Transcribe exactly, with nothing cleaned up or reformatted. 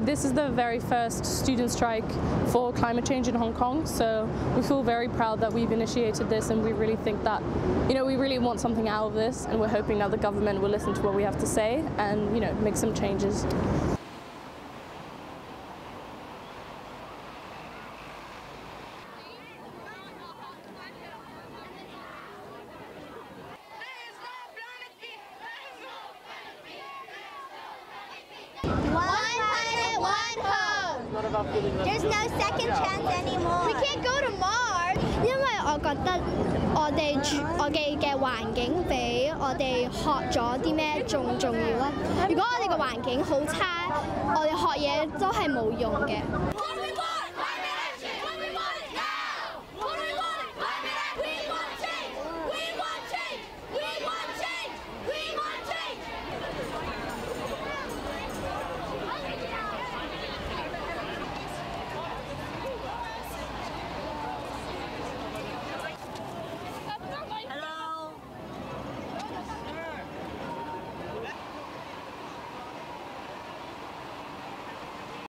this is the very first student strike for climate change in Hong Kong, so we feel very proud that we've initiated this, and we really think that, you know, we really want something out of this, and we're hoping that the government will listen to what we have to say and, you know, make some changes. There's no second chance anymore. We can't go to Mars. 因為我覺得我哋住我哋嘅環境比我哋學咗啲咩仲重要咯。如果我哋嘅環境好差，我哋學嘢都係冇用嘅。